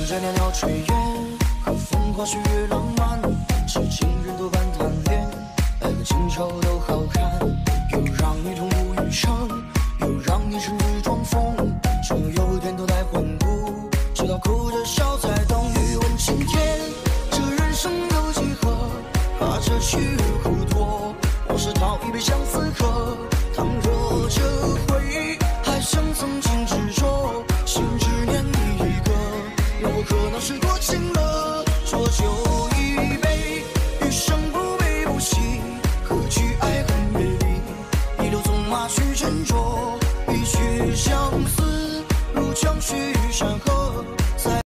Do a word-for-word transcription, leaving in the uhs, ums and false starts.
着袅袅炊烟，和风花雪月浪漫，是情人多半贪恋，爱和情愁都好看，又让你痛不欲生，又让你甚至装疯，终有一天都来混不，直到哭着笑在等雨问青天，这人生有几何，怕这须臾多，往事讨一杯相思喝，倘若